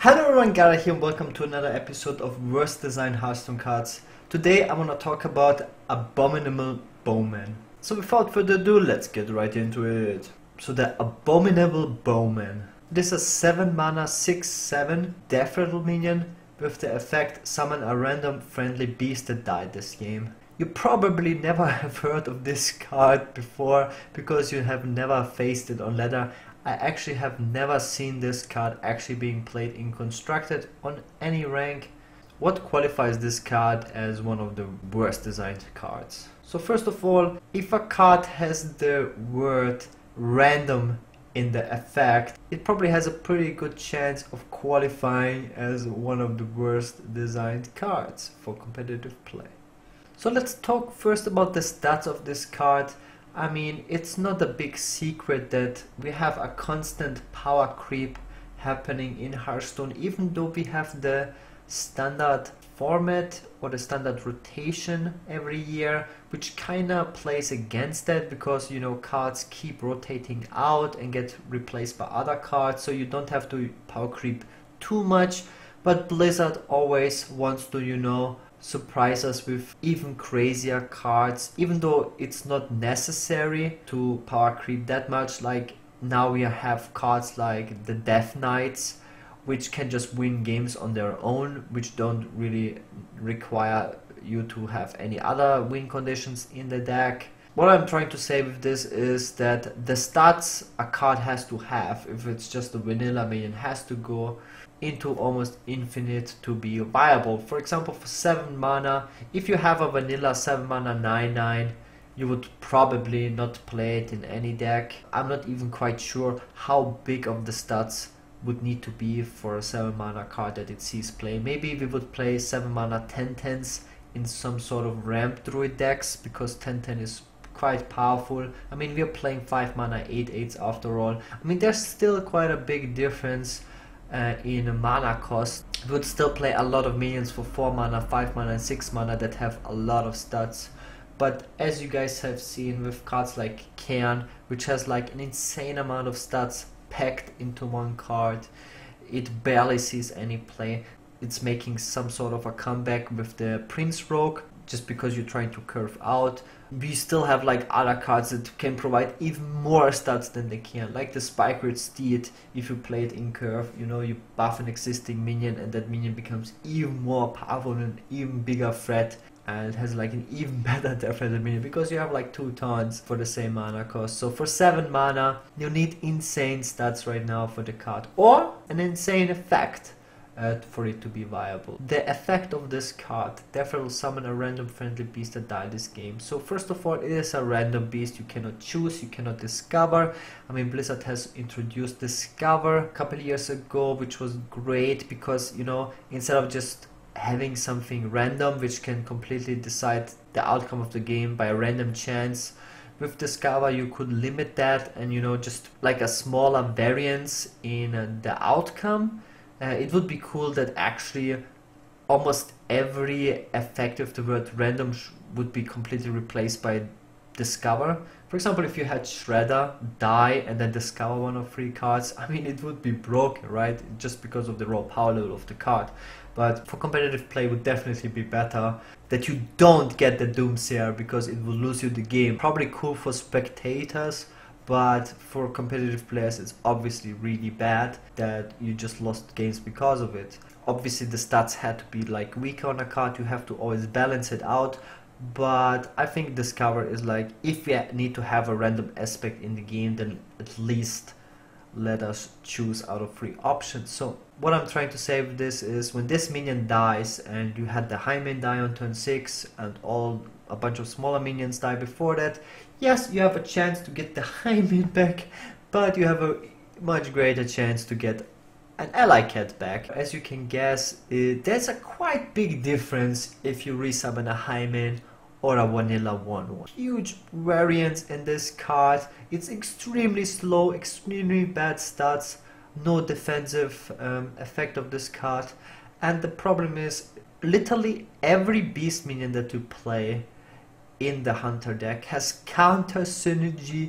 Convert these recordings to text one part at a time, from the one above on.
Hello everyone, Gara here and welcome to another episode of Worst Design Hearthstone Cards. Today I want to talk about Abominable Bowman. So without further ado, let's get right into it. So the Abominable Bowman. This is a 7 mana 6/7 Death Rattle minion with the effect summon a random friendly beast that died this game. You probably never have heard of this card before because you have never faced it on ladder. I actually have never seen this card actually being played in Constructed on any rank. What qualifies this card as one of the worst designed cards? So first of all, if a card has the word random in the effect, it probably has a pretty good chance of qualifying as one of the worst designed cards for competitive play. So let's talk first about the stats of this card. I mean, it's not a big secret that we have a constant power creep happening in Hearthstone, even though we have the standard format or the standard rotation every year, which kinda plays against that because, you know, cards keep rotating out and get replaced by other cards, so you don't have to power creep too much. But Blizzard always wants to, you know, surprise us with even crazier cards, even though it's not necessary to power creep that much. Like now we have cards like the Death Knights, which can just win games on their own, which don't really require you to have any other win conditions in the deck. What I'm trying to say with this is that the stats a card has to have, if it's just a vanilla minion, has to go into almost infinite to be viable. For example, for 7 mana, if you have a vanilla 7 mana 9/9, you would probably not play it in any deck. I'm not even quite sure how big of the stats would need to be for a 7 mana card that it sees play. Maybe we would play 7 mana 10/10s in some sort of ramp druid decks because 10/10 is quite powerful. I mean, we're playing 5 mana 8/8s after all. I mean, there's still quite a big difference in mana cost. We would still play a lot of minions for 4 mana, 5 mana and 6 mana that have a lot of stats. But as you guys have seen with cards like Cairn, which has like an insane amount of stats packed into one card, it barely sees any play. It's making some sort of a comeback with the Prince Rogue, just because you're trying to curve out. We still have like other cards that can provide even more stats than they can, like the Spikered Steed. If you play it in curve, you know, you buff an existing minion and that minion becomes even more powerful and an even bigger threat, and it has like an even better Death Rattle minion because you have like 2 taunts for the same mana cost. So for 7 mana you need insane stats right now for the card, or an insane effect for it to be viable. The effect of this card, Death Rattle summon a random friendly beast that died this game. So first of all, it is a random beast. You cannot choose, you cannot discover. I mean, Blizzard has introduced Discover a couple years ago, which was great because, you know, instead of just having something random which can completely decide the outcome of the game by a random chance, with Discover you could limit that and, you know, just like a smaller variance in the outcome. It would be cool that actually almost every effect of the word random would be completely replaced by Discover. For example, if you had Shredder die and then discover one of 3 cards, I mean, it would be broken, right? Just because of the raw power level of the card. But for competitive play, it would definitely be better that you don't get the Doomsayer because it will lose you the game. Probably cool for spectators, but for competitive players it's obviously really bad that you just lost games because of it. Obviously the stats had to be like weaker on a card, you have to always balance it out, but I think Discover is like, if we need to have a random aspect in the game, then at least let us choose out of 3 options. So what I'm trying to say with this is, when this minion dies and you had the Highmane die on turn 6 and a bunch of smaller minions die before that, yes, you have a chance to get the Highmane back, but you have a much greater chance to get an ally cat back. As you can guess, there's a quite big difference if you resummon a Highmane or a vanilla 1/1. Huge variance in this card. It's extremely slow, extremely bad stats, no defensive effect of this card, and the problem is literally every beast minion that you play in the Hunter deck has counter synergy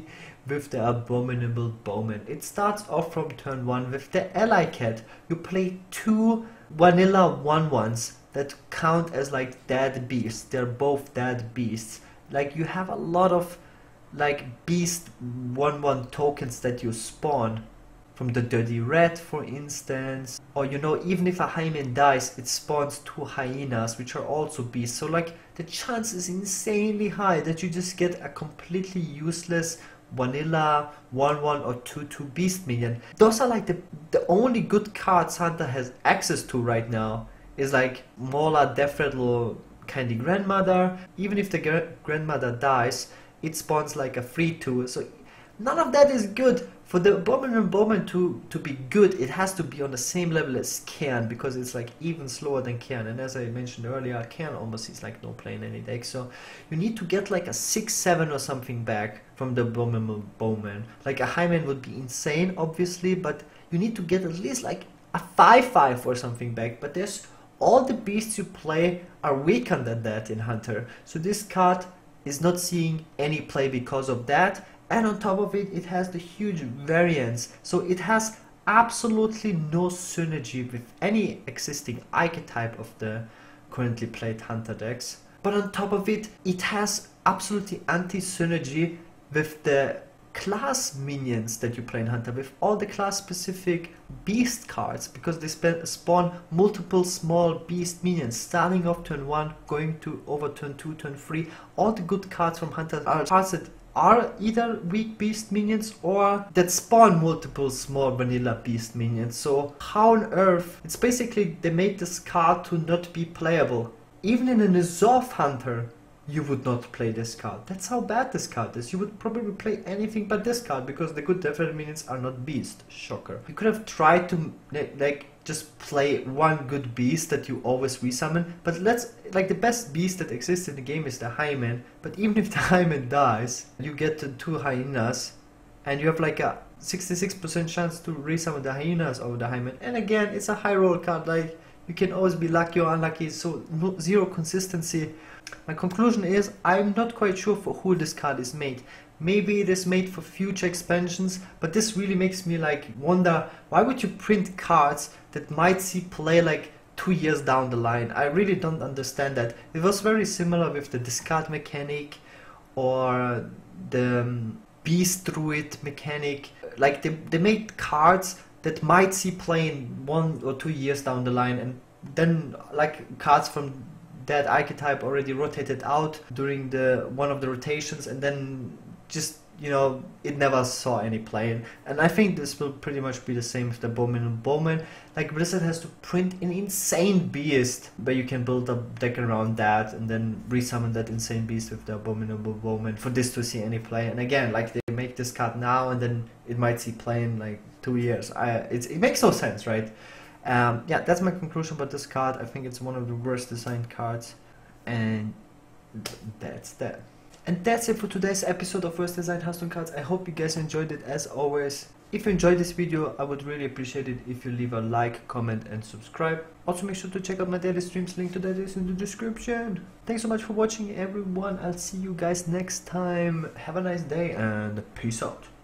with the Abominable Bowman. It starts off from turn 1 with the Ally Cat. You play 2 vanilla 1/1s that count as like dead beasts. They're both dead beasts. Like you have a lot of like beast 1/1 tokens that you spawn from the Dirty Rat, for instance, or you know, even if a Hymen dies, it spawns 2 hyenas, which are also beasts. So like the chance is insanely high that you just get a completely useless vanilla 1/1 or 2/2 beast minion. Those are like the only good cards Hunter has access to right now. Is like Mola, Deathrattle, Candy Grandmother. Even if the grandmother dies, it spawns like a 3/2. So none of that is good. For the Abominable Bowman to be good, it has to be on the same level as Cairn, because it's like even slower than Cairn. And as I mentioned earlier, Cairn almost is like no play in any deck. So you need to get like a 6/7 or something back from the Abominable Bowman. Like a Hymen would be insane, obviously, but you need to get at least like a 5/5 or something back. But there's all the beasts you play are weaker than that in Hunter. So this card is not seeing any play because of that. And on top of it, it has the huge variance. So it has absolutely no synergy with any existing archetype of the currently played Hunter decks. But on top of it, it has absolutely anti-synergy with the class minions that you play in Hunter, with all the class specific beast cards, because they spawn multiple small beast minions starting off turn 1, going to over turn 2, turn 3. All the good cards from Hunter are cards that are either weak beast minions or that spawn multiple small vanilla beast minions. So how on earth? It's basically they made this card to not be playable. Even in a N'Zoth Hunter, you would not play this card. That's how bad this card is. You would probably play anything but this card, because the good Deathrattle minions are not beast. Shocker. You could have tried to like just play one good beast that you always resummon, but the best beast that exists in the game is the Hymen. But even if the Hymen dies, you get the 2 hyenas, and you have like a 66% chance to resummon the hyenas over the Hymen. And again, it's a high roll card. Like you can always be lucky or unlucky. So zero consistency. My conclusion is I'm not quite sure for who this card is made. Maybe it is made for future expansions, but this really makes me like wonder, why would you print cards that might see play like 2 years down the line? I really don't understand that. It was very similar with the discard mechanic or the beast druid mechanic. Like they made cards that might see play in 1 or 2 years down the line, and then like cards from that archetype already rotated out during one of the rotations, and then just, you know, it never saw any play. And I think this will pretty much be the same with the Abominable Bowman. Like Blizzard has to print an insane beast, but you can build a deck around that and then resummon that insane beast with the Abominable Bowman for this to see any play. And again, like they make this card now and then it might see play in like 2 years. It makes no sense, right? Yeah, that's my conclusion about this card. I think it's one of the worst designed cards, and that's that. And that's it for today's episode of Worst Designed Hearthstone Cards. I hope you guys enjoyed it as always. If you enjoyed this video, I would really appreciate it if you leave a like, comment and subscribe. Also make sure to check out my daily streams, link to that is in the description. Thanks so much for watching everyone. I'll see you guys next time. Have a nice day and peace out.